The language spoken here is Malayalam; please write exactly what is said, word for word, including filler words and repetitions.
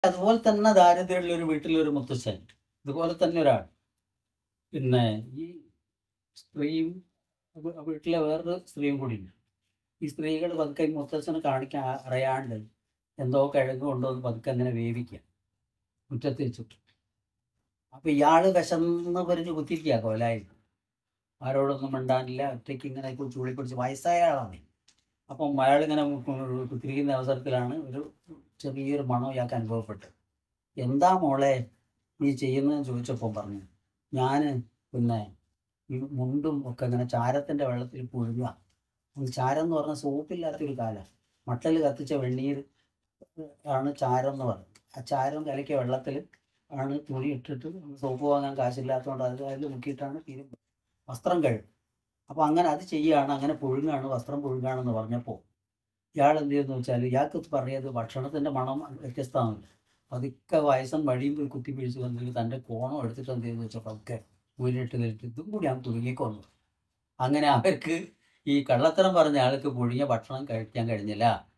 അതുപോലെ തന്നെ ദാരിദ്ര്യമുള്ള ഒരു വീട്ടിലൊരു മുത്തച്ഛൻ, ഇതുപോലെ തന്നെ ഒരാൾ. പിന്നെ ഈ സ്ത്രീയും വീട്ടിലെ വേറൊരു സ്ത്രീയും കൂടി ഉണ്ട്. ഈ സ്ത്രീകൾ പതുക്കെ ഈ മുത്തച്ഛനെ കാണിക്കാൻ അറിയാണ്ട് എന്തോ കിഴങ്ങ് കൊണ്ടുവന്ന് പതുക്കെ അങ്ങനെ വേവിക്കുക മുറ്റത്ത് വെച്ചിട്ട്. അപ്പം ഇയാൾ വിശന്ന് പറഞ്ഞ് കുത്തിരിക്കുക കോലായി, ആരോടൊന്നും മിണ്ടാനില്ല, ഒറ്റയ്ക്ക് ഇങ്ങനെ ചൂളി പിടിച്ച് വയസ്സായ ആളാണ്. അപ്പം അയാളിങ്ങനെ കുത്തിരിക്കുന്ന അവസരത്തിലാണ് ഒരു ചെറിയൊരു മണം ഇയാൾക്ക് അനുഭവപ്പെട്ടത്. എന്താ മോളെ നീ ചെയ്യുന്നതെന്ന് ചോദിച്ചപ്പോൾ പറഞ്ഞു, ഞാൻ പിന്നെ ഈ മുണ്ടും ഒക്കെ ഇങ്ങനെ ചാരത്തിൻ്റെ വെള്ളത്തിൽ പുഴുങ്ങുക. ചാരം എന്ന് പറഞ്ഞാൽ സോപ്പില്ലാത്തൊരു കാലം, മട്ടൽ കത്തിച്ച വെണ്ണീർ ആണ് ചാരം എന്ന് പറയുന്നത്. ആ ചാരം കലക്കിയ വെള്ളത്തിൽ ആണ് തുണി ഇട്ടിട്ട്, സോപ്പ് വാങ്ങാൻ കാശില്ലാത്തതുകൊണ്ട് അത് അതിൽ മുക്കിയിട്ടാണ് തിരും വസ്ത്രം കഴുകും. അപ്പോൾ അങ്ങനെ അത് ചെയ്യുകയാണ്, അങ്ങനെ പുഴുങ്ങാണ്, വസ്ത്രം പുഴുങ്ങാണെന്ന് പറഞ്ഞപ്പോൾ ഇയാൾ എന്ത് ചെയ്യുന്നു വെച്ചാൽ, ഇയാൾക്ക് പറഞ്ഞത് ഭക്ഷണത്തിൻ്റെ മണം വ്യത്യസ്തമാണല്ലോ. പതുക്കെ വയസ്സൻ വഴിയും പോയി കുത്തി പിടിച്ച് വന്നിട്ട് തൻ്റെ കോണം എടുത്തിട്ട് എന്ത് ചെയ്യുന്നു വെച്ചപ്പോൾ ഒക്കെ ഊരിട്ട് നിന്നിട്ട് ഇതും കൂടി ഞാൻ തുരുങ്ങിക്കൊന്നു. അങ്ങനെ അവർക്ക് ഈ കള്ളത്തരം പറഞ്ഞ ആൾക്ക് പുഴുങ്ങിയ ഭക്ഷണം കഴിക്കാൻ കഴിഞ്ഞില്ല.